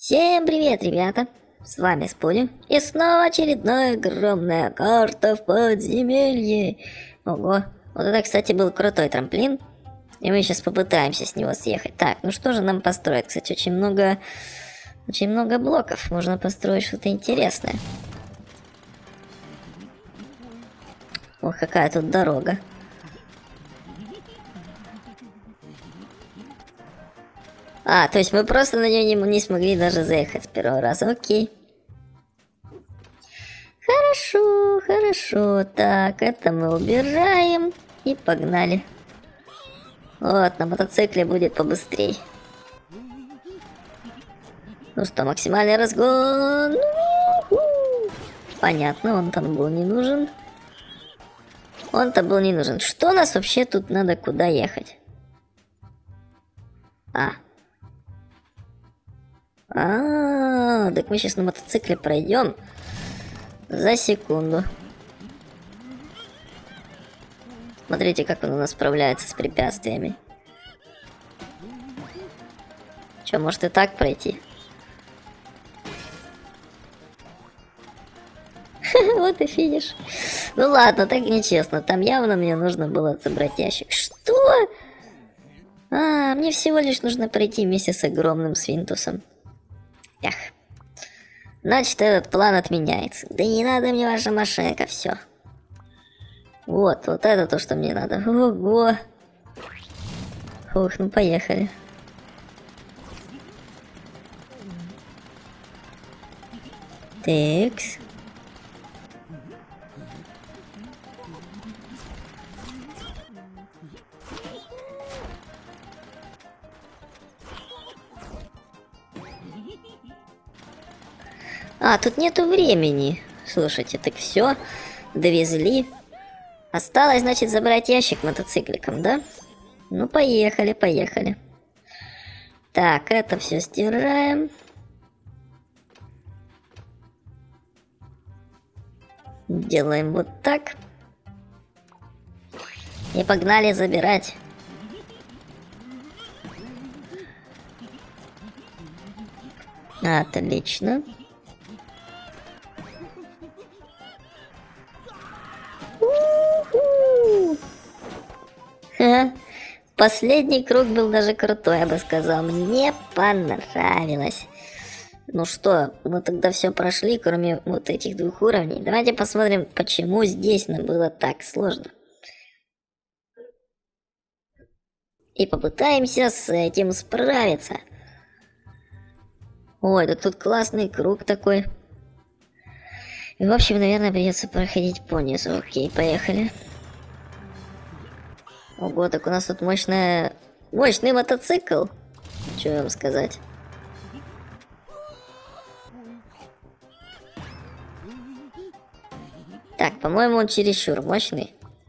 Всем привет, ребята! С вами Спуни, и снова очередная огромная карта в подземелье. Ого, вот это, кстати, был крутой трамплин, и мы сейчас попытаемся с него съехать. Так, ну что же нам построить? Кстати, очень много блоков, можно построить что-то интересное. Ох, какая тут дорога. То есть мы просто на нее не смогли даже заехать с первого раза. Окей. Хорошо, хорошо. Так, это мы убираем. И погнали. Вот, на мотоцикле будет побыстрей. Ну что, максимальный разгон. Понятно, он там был не нужен. Он-то был не нужен. Что нас вообще тут надо, куда ехать? Так мы сейчас на мотоцикле пройдем за секунду. Смотрите, как он у нас справляется с препятствиями. Че, может и так пройти? Вот и финиш. Ну ладно, так нечестно. Там явно мне нужно было собрать ящик. Что? Мне всего лишь нужно пройти вместе с огромным свинтусом. Эх. Значит, этот план отменяется. Да не надо мне ваша машинка, все. Вот это то, что мне надо. Ого. Ух, ну поехали. Текс. Тут нету времени. Слушайте, так все, довезли. Осталось, значит, забрать ящик мотоцикликом, да? Ну, поехали, поехали. Так, это все стираем. Делаем вот так. И погнали забирать. Отлично. Последний круг был даже крутой, я бы сказал. Мне понравилось. Ну что, мы тогда все прошли, кроме вот этих двух уровней. Давайте посмотрим, почему здесь нам было так сложно. И попытаемся с этим справиться. Ой, да тут классный круг такой. И, в общем, наверное, придется проходить по низу. Окей, поехали. Ого, так у нас тут мощный мотоцикл. Что вам сказать? Так, по-моему, он чересчур мощный.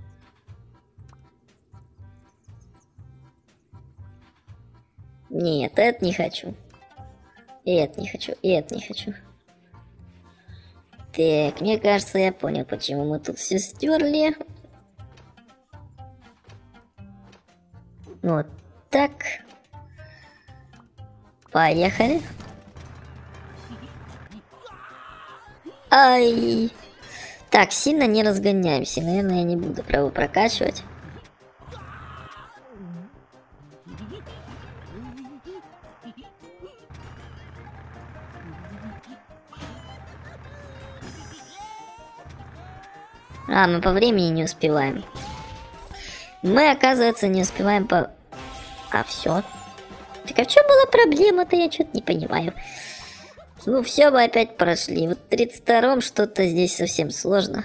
Нет, это не хочу. И это не хочу, и это не хочу. Так, мне кажется, я понял, почему мы тут все стерли. Вот так. Поехали. Ай. Так, сильно не разгоняемся. Наверное, я не буду право прокачивать. Мы по времени не успеваем. Мы, оказывается, не успеваем по... все. Так а в чем была проблема-то? Я что-то не понимаю. Ну, все, мы опять прошли. Вот в 32-м что-то здесь совсем сложно.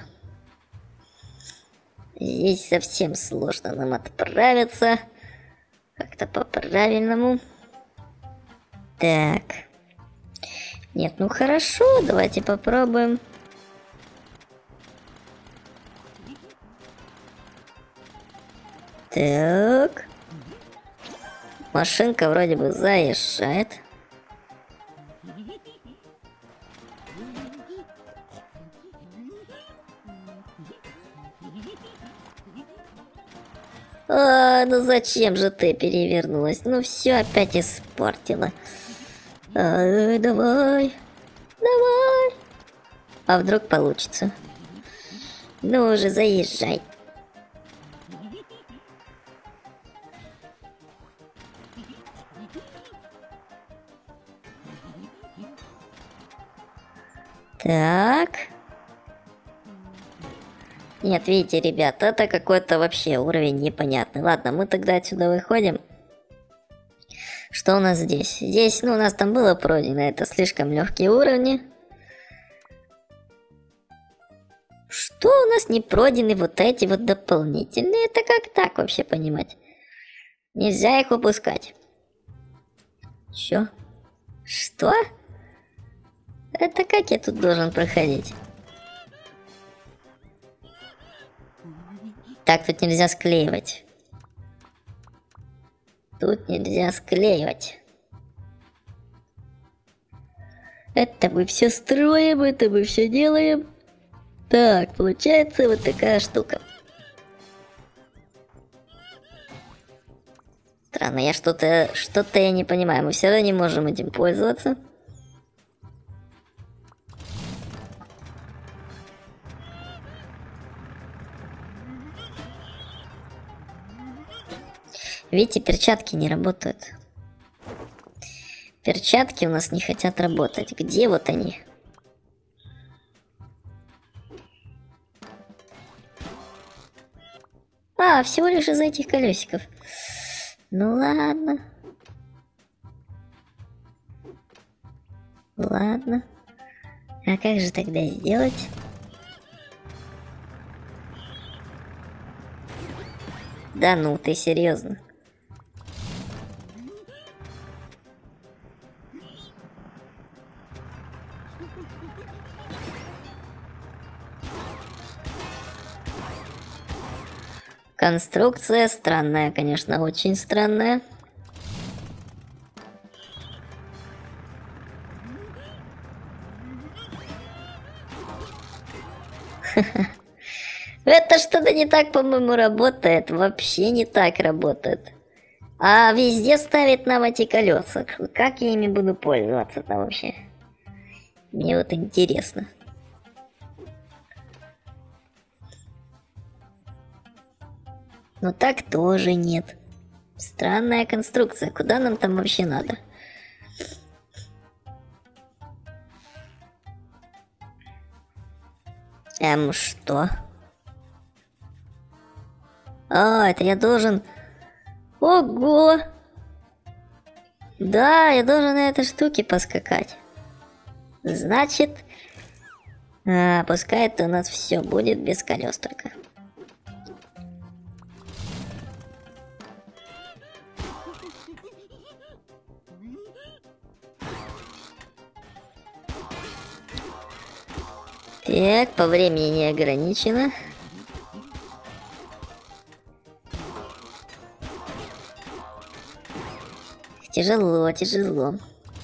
Здесь совсем сложно нам отправиться. Как-то по-правильному. Так. Нет, ну хорошо, давайте попробуем. Так. Машинка вроде бы заезжает. Ну зачем же ты перевернулась? Ну все опять испортила. Давай. Давай. А вдруг получится? Ну уже заезжай. Так. Нет, видите, ребят, это какой-то вообще уровень непонятный. Ладно, мы тогда отсюда выходим. Что у нас здесь? Здесь, ну, у нас там было пройдено, это слишком легкие уровни. Что у нас не пройдены вот эти вот дополнительные? Это как так вообще понимать? Нельзя их упускать. Чё? Что? Это как я тут должен проходить? Так, тут нельзя склеивать. Тут нельзя склеивать. Это мы все строим, это мы все делаем. Так, получается вот такая штука. Странно, я что-то я не понимаю. Мы все равно не можем этим пользоваться. Видите, перчатки не работают. Перчатки у нас не хотят работать. Где вот они? А, всего лишь из этих колесиков. Ну ладно. Ладно. А как же тогда сделать? Да ну, ты серьезно? Конструкция странная, конечно, очень странная. Это что-то не так, по-моему, работает. Вообще не так работает. А везде ставит нам эти колеса. Как я ими буду пользоваться-то вообще? Мне вот интересно. Но так тоже нет. Странная конструкция. Куда нам там вообще надо? Что? А, это я должен... Ого! Да, я должен на этой штуке поскакать. Значит, пускай это у нас все будет без колес только. Так, по времени не ограничено. Тяжело, тяжело.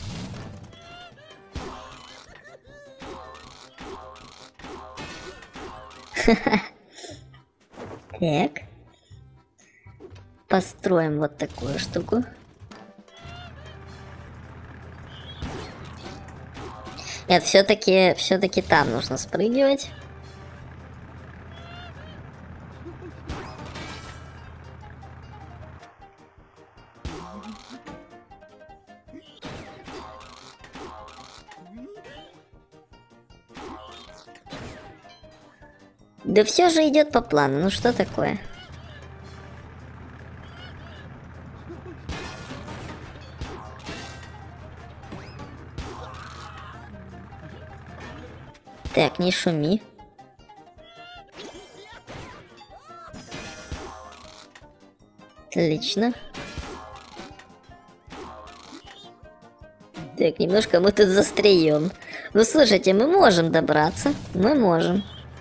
Так. Построим вот такую штуку. Нет, все-таки там нужно спрыгивать. Да все же идет по плану, ну что такое? Так, не шуми. Отлично. Так, немножко мы тут застреем. Ну слушайте, мы можем добраться. Мы можем.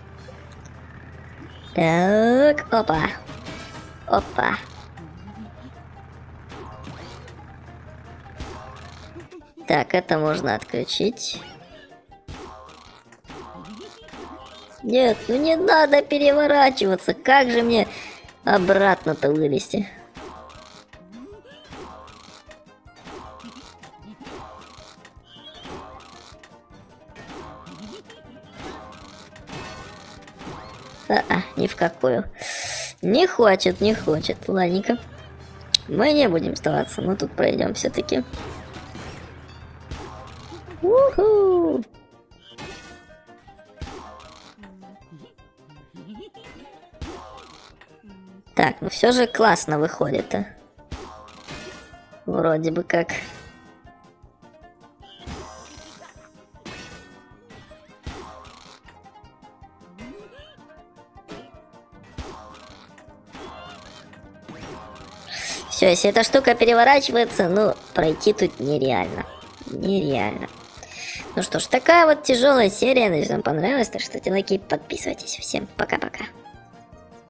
Так, опа. Опа. Так, это можно отключить. Нет, ну не надо переворачиваться. Как же мне обратно-то вылезти? Ни в какую. Не хочет, не хочет. Ладненько. Мы не будем сдаваться, мы тут пройдем все-таки. Уху! Так, ну все же классно выходит, а. Вроде бы как. Все, если эта штука переворачивается, ну, пройти тут нереально. Нереально. Ну что ж, такая вот тяжелая серия. Надеюсь, вам понравилась. Так что ставьте лайки, подписывайтесь. Всем пока-пока.